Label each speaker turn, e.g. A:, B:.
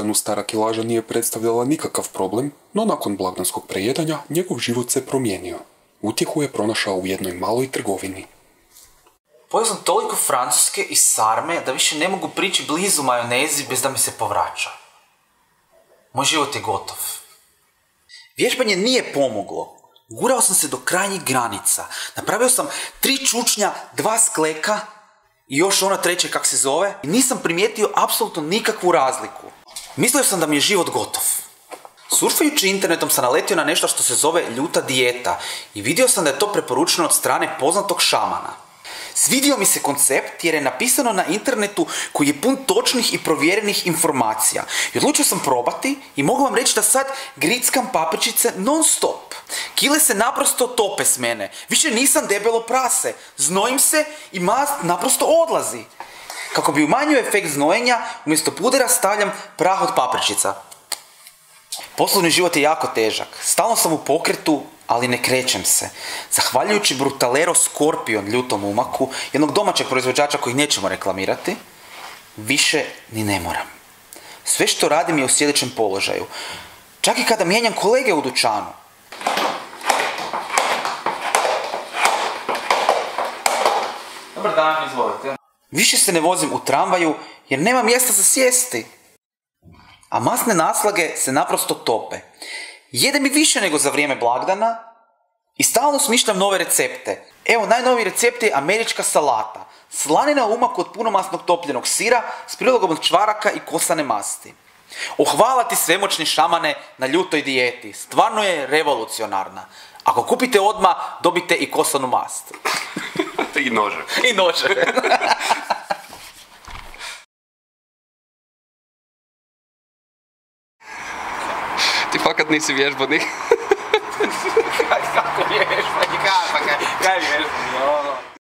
A: Bogdanu stara kilaža nije predstavljala nikakav problem, no nakon blagdanskog prejedanja njegov život se promijenio. Utjehu je pronašao u jednoj maloj trgovini.
B: Pojeo sam toliko francuske i sarme da više ne mogu prići blizu majonezi bez da mi se povraća. Moj život je gotov. Vježbanje nije pomoglo. Gurao sam se do krajnjih granica. Napravio sam 3 čučnja, 2 skleka i još ono treće kak se zove i nisam primijetio apsolutno nikakvu razliku. Mislio sam da mi je život gotov. Surfajući internetom sam naletio na nešto što se zove ljuta dijeta i vidio sam da je to preporučeno od strane poznatog šamana. Svidio mi se koncept jer je napisano na internetu koji je pun točnih i provjerenih informacija. I odlučio sam probati i mogu vam reći da sad grickam papričice non stop. Kile se naprosto tope s mene. Više nisam debelo prase. Znojim se i mast naprosto odlazi. Kako bi umanjio efekt znojenja, umjesto pudera stavljam prah od papričica. Poslovni život je jako težak. Stalno sam u pokretu, ali ne krećem se. Zahvaljujući Brutalero Scorpion ljutom umaku, jednog domaćeg proizvođača kojih nećemo reklamirati, više ni ne moram. Sve što radim je u sljedećem položaju. Čak i kada mijenjam kolege u dućanu. Dobar dan, izvolite. Više se ne vozim u tramvaju jer nema mjesta za sjesti. A masne naslage se naprosto tope. Jedem i više nego za vrijeme blagdana i stalno smišljam nove recepte. Evo, najnoviji recept je američka salata. Slanina u umaku od punomasnog topljenog sira s prilogom od čvaraka i kosane masti. Hvala ti svemoćni šamane na ljutoj dijeti. Stvarno je revolucionarna. Ako kupite odmah, dobite i kosanu mast.
A: I nože.
B: I nože.
A: Ti fakat nisi vježbanik.
B: Kako vježbanik? Kaj vježbanik?